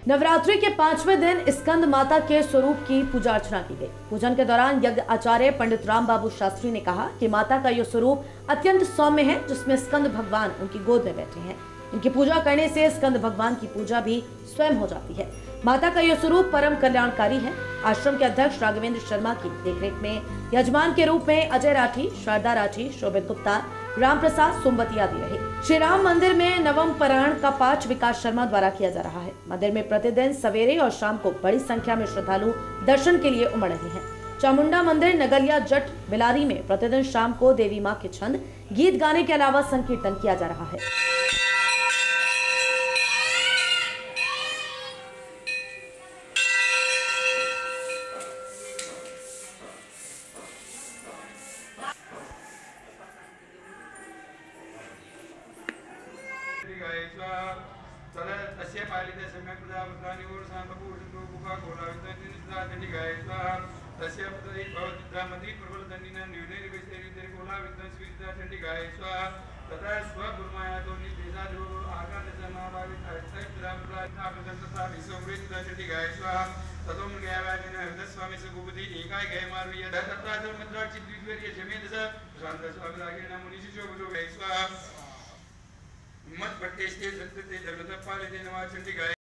नवरात्रि के 5वें दिन स्कंद माता के स्वरूप की पूजा अर्चना की गई। पूजन के दौरान यज्ञ आचार्य पंडित राम बाबू शास्त्री ने कहा कि माता का यह स्वरूप अत्यंत सौम्य है, जिसमें स्कंद भगवान उनकी गोद में बैठे हैं। इनकी पूजा करने से स्कंद भगवान की पूजा भी स्वयं हो जाती है। माता का यह स्वरूप परम कल्याणकारी है। आश्रम के अध्यक्ष राघवेंद्र शर्मा की देखरेख में यजमान के रूप में अजय राठी, शारदा राठी, शोभित गुप्ता, राम प्रसाद, सोमवती आदि रहे। श्री राम मंदिर में नवम पारायण का पाठ विकास शर्मा द्वारा किया जा रहा है। मंदिर में प्रतिदिन सवेरे और शाम को बड़ी संख्या में श्रद्धालु दर्शन के लिए उमड़ रहे हैं। चामुंडा मंदिर नगलिया जट बिलारी में प्रतिदिन शाम को देवी माँ के छंद गीत गाने के अलावा संकीर्तन किया जा रहा है। तस्य पालिते सम्यक् प्रजापत्राणि और सांबपूषतो गुहा घोलाविद्वानि गायत्वा तस्य पतति भवतिद्रामति प्रबलदन्निना न्यूनैर्विस्तैरितैः घोलाविद्वान् स्वीकृता चण्डी गायत्वा तथा स्वगुरुमायातो निदेशादो आकाशसमाभावितैत्रामप्रार्थनाप्रदन्तथा विश्ववृत्ता चण्डी गायत्वा ततो मृगयावादिन हृदस्वामी सगुपति एकाय गयमार्वीय तत्राचर्मद्राक्षिद्विद्वर्य जमेदस शान्तस्वामिरागेण मुनिशिशो गुरु गायत्वा मत पट्टेस्ते सत्ते धर्मतः पालिते नवा चण्डी गाय